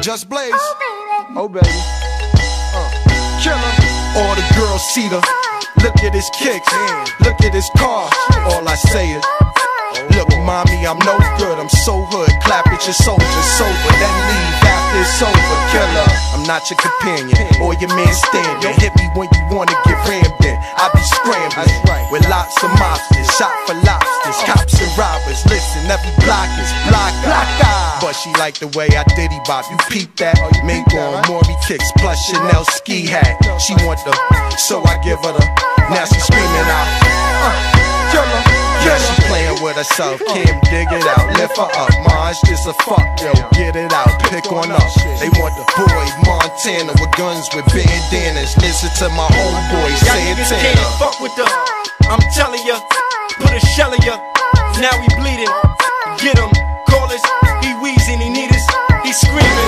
Just Blaze. Oh baby. Killer. All the girls see the. Look at his kicks. Look at his car. All I say is, look, mommy, I'm no good. I'm so hood. Clap at your soldiers sober, then leave after it's over. Killer. I'm not your companion or your man standing. Hit me when you wanna get rammed in. I be scrambling with lots of mobsters, shot for lobsters, cops and robbers. Listen, every block is blocker. But she like the way I diddy bop. You peep that? Mink on Maury kicks plus Chanel ski hat. She want the, so I give her the. Now she screaming out, killer. Yeah, she playing with herself, Kim, dig it out, lift her up, ma, it's just a fuck, yo, get it out, pick on up. They want the boy, Montana, with guns with bandanas. Listen to my homeboy, Santana. Can't fuck with the, I'm telling ya, put a shell in ya. Now we bleeding, get him, call us, he wheezing, he need us, he screaming.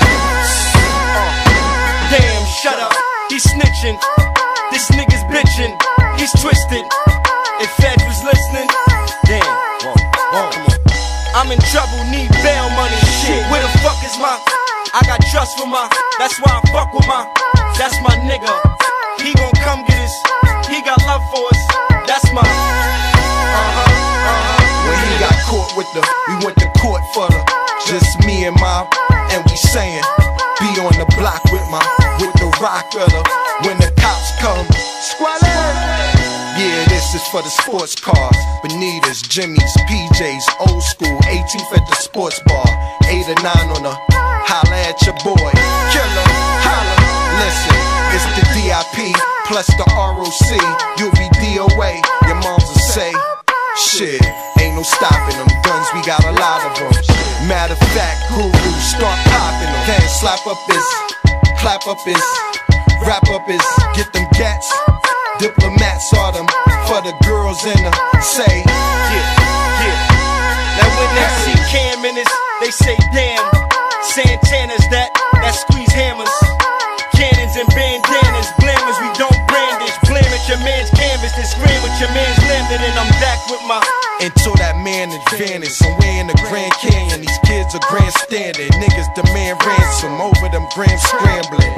Damn, shut up, he snitching, this nigga's bitching, he's twisted. If Feds was listening, damn, I'm in trouble, need bail money. Shit, where the fuck is my? I got trust for my, that's why I fuck with my, that's my nigga. He gon' come get us, he got love for us, that's my. When he got caught with the, we went to court for the, just me and my, and we saying, be on the block with the rock of the, when the cops come, squalid. Yeah, this is for the sports cars, Bonitas, Jimmy's, PJs, old school, 18th at the sports bar, 8 or 9 on the, holla at your boy, killer, holla, listen, it's the DIP, plus the ROC, you'll be DOA, your moms will say, shit, ain't no stopping them, guns, we got a lot of them, matter of fact, Guru, start popping them, can't slap up his, clap up his, wrap up his, get them gats. Diplomats are them for the girls in the say, yeah. Now when they see Cam in this, they say damn, Santana's that squeeze hammers, cannons and bandanas, blammers, we don't brandish, blam at your man's canvas, then scream with your man's lambda, and I'm back with my. Until that man advantage, somewhere in the Grand Canyon, these kids are grandstanding, niggas demand ransom over them grams scrambling.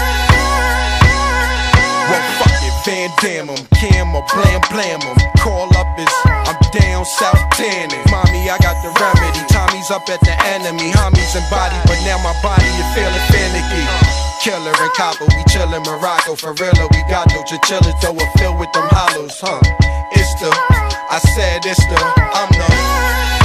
Well, fuck it, Van Damme 'em, Cam or blam em. Call up is, I'm down south tanning. Mommy, I got the remedy. Tommy's up at the enemy, homies and body, but now my body is feeling finicky. Killer and copper, we chillin' Morocco. For real, we got no chinchillas, though we're filled with them hollows, huh? It's the, I said it's the, I'm the.